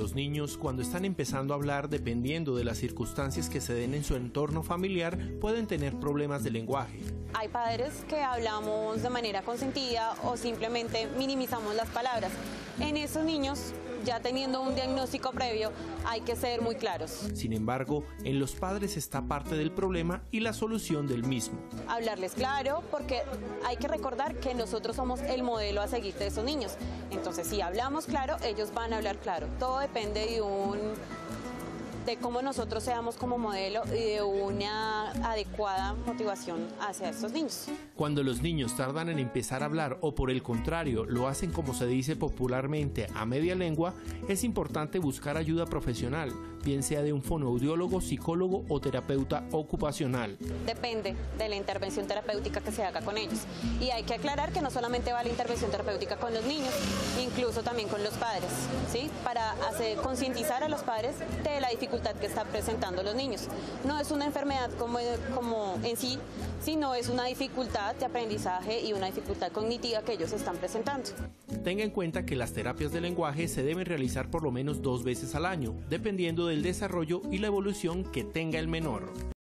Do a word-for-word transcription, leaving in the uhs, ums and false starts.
los niños cuando están empezando a hablar, dependiendo de las circunstancias que se den en su entorno familiar, pueden tener problemas de lenguaje. Hay padres que hablamos de manera consentida o simplemente minimizamos las palabras. En esos niños, ya teniendo un diagnóstico previo, hay que ser muy claros. Sin embargo, en los padres está parte del problema y la solución del mismo. Hablarles claro, porque hay que recordar que nosotros somos el modelo a seguir de esos niños. Entonces, si hablamos claro, ellos van a hablar claro. Todo depende de un... de cómo nosotros seamos como modelo y de una adecuada motivación hacia estos niños. Cuando los niños tardan en empezar a hablar o por el contrario lo hacen, como se dice popularmente, a media lengua, es importante buscar ayuda profesional, bien sea de un fonoaudiólogo, psicólogo o terapeuta ocupacional. Depende de la intervención terapéutica que se haga con ellos. Y hay que aclarar que no solamente va la intervención terapéutica con los niños, incluso también con los padres, ¿sí? Para hacer concientizar a los padres de la dificultad que están presentando los niños. No es una enfermedad como, como en sí, sino es una dificultad de aprendizaje y una dificultad cognitiva que ellos están presentando. Tenga en cuenta que las terapias de lenguaje se deben realizar por lo menos dos veces al año, dependiendo del desarrollo y la evolución que tenga el menor.